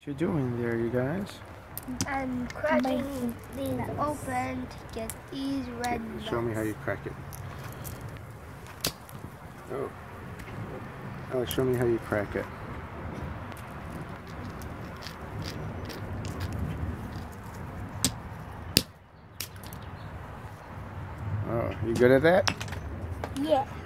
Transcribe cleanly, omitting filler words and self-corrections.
What you doing there, you guys? I'm cracking these open to get these red nuts. Show me how you crack it. Oh, show me how you crack it. Oh, you good at that? Yeah.